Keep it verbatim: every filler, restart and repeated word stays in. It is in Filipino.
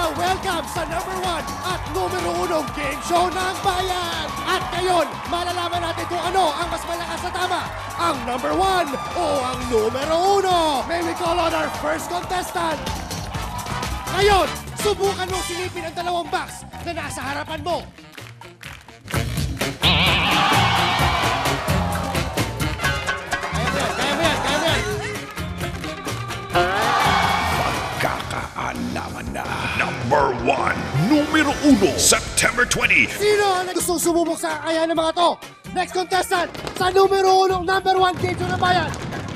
kaya welcome sa number one at numero unong game show ng bayan. At ngayon, malalaman natin kung ano ang mas malakas sa tama, ang number one o ang numero uno. May we call on our first contestant. Ngayon, subukan mong silipin ang dalawang box na nasa harapan mo. Kaya mo yan, kaya mo yan, kaya mo yan. Pagkakaalaman na. Number one, numero uno, September twentieth. Sino ang gustong sumubok sa kaya ng mga to? Next contestant sa numero unong number one game show ng bayan.